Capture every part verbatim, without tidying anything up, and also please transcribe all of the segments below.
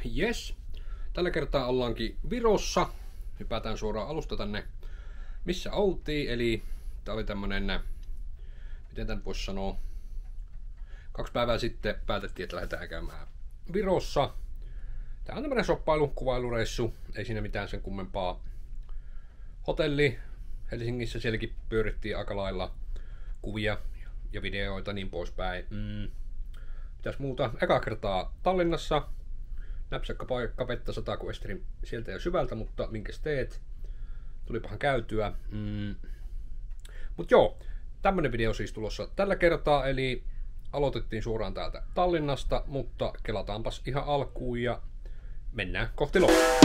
Jes. Tällä kertaa ollaankin Virossa. Hypätään suoraan alusta tänne, missä oltiin. Eli tää oli tämmönen, miten tän voisi sanoa, kaksi päivää sitten päätettiin, että lähdetään käymään Virossa. Tää on tämmönen shoppailu, kuvailureissu. Ei siinä mitään sen kummempaa. Hotelli Helsingissä, sielläkin pyörittiin aika lailla kuvia ja videoita niin poispäin. Mm. Mitäs muuta? Eka kertaa Tallinnassa. Näpsäkkä paikka, vettä sataa kun esterin sieltä ja syvältä, mutta minkäs teet? Tulipahan käytyä. Mm. Mut joo, tämmönen video siis tulossa tällä kertaa, eli aloitettiin suoraan täältä Tallinnasta, mutta kelataanpas ihan alkuun ja mennään kohti loppua.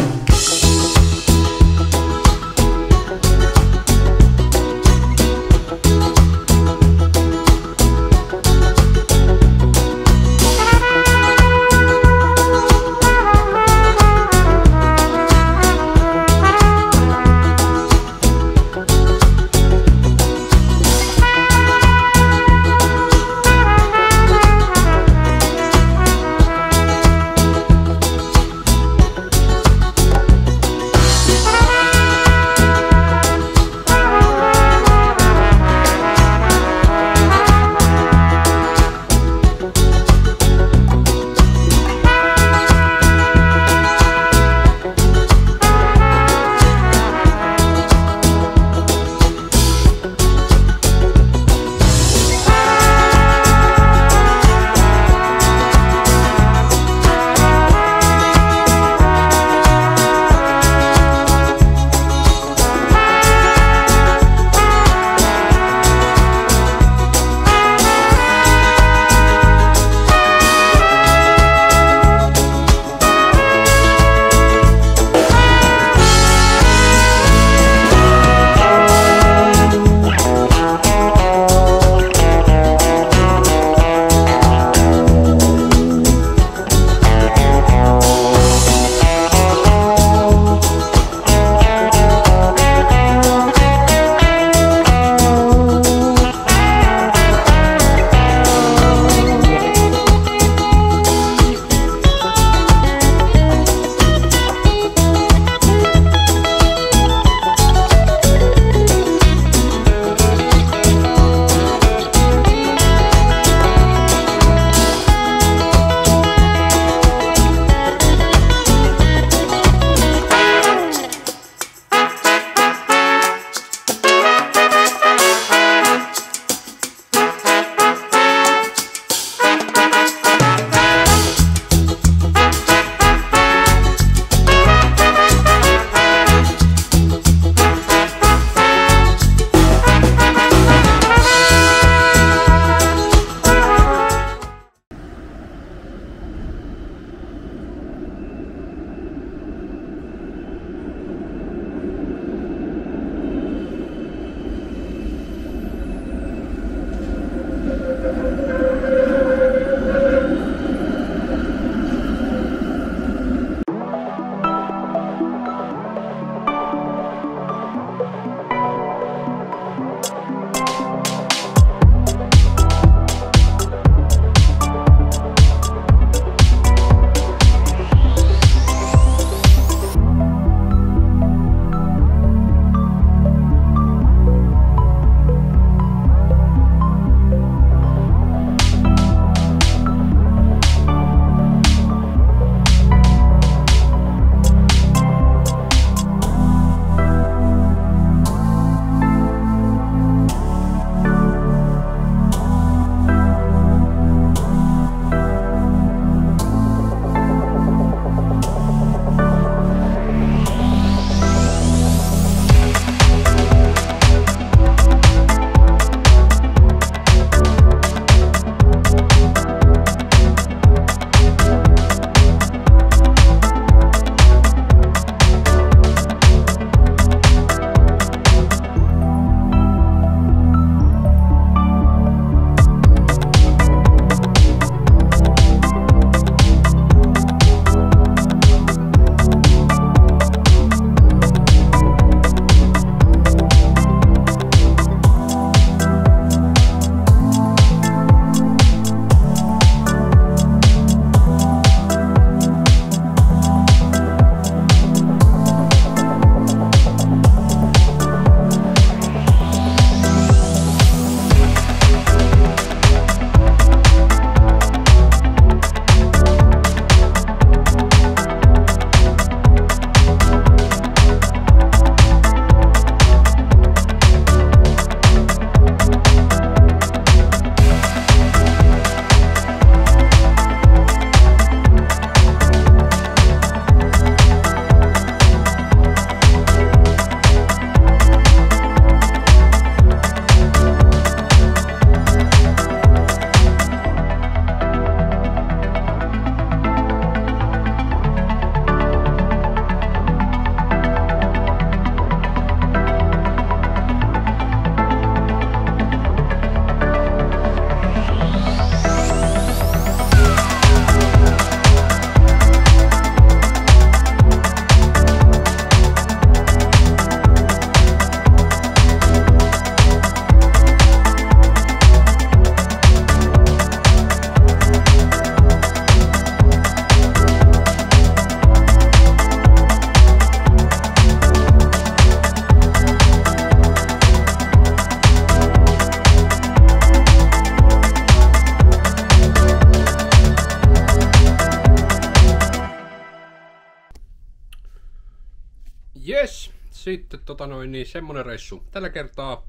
Jes, sitten tota noin, niin semmonen reissu. Tällä kertaa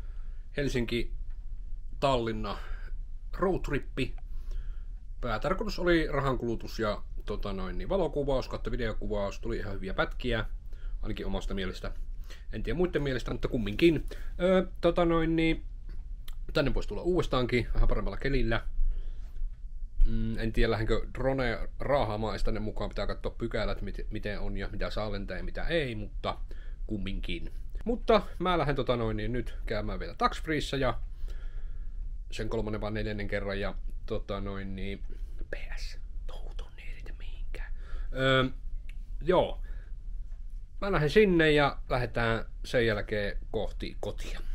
Helsinki-Tallinna roadtrippi. Päätarkoitus oli rahankulutus ja tota noin, niin valokuvaus kautta videokuvaus. Tuli ihan hyviä pätkiä, ainakin omasta mielestä. En tiedä muiden mielestä, mutta kumminkin. Öö, tota noin, niin tänne voisi tulla uudestaankin, vähän paremmalla kelillä. Mm, en tiedä, lähdenkö drone raahaamaan tänne mukaan, pitää katsoa pykälät, miten on ja mitä saa lentää ja mitä ei, mutta kumminkin. Mutta mä lähden tota noin, niin nyt käymään vielä tax freeissä ja sen kolmannen vaan neljännen kerran ja tota noin niin P S, touhut on ei riitä mihinkään. Öö, joo, mä lähden sinne ja lähdetään sen jälkeen kohti kotia.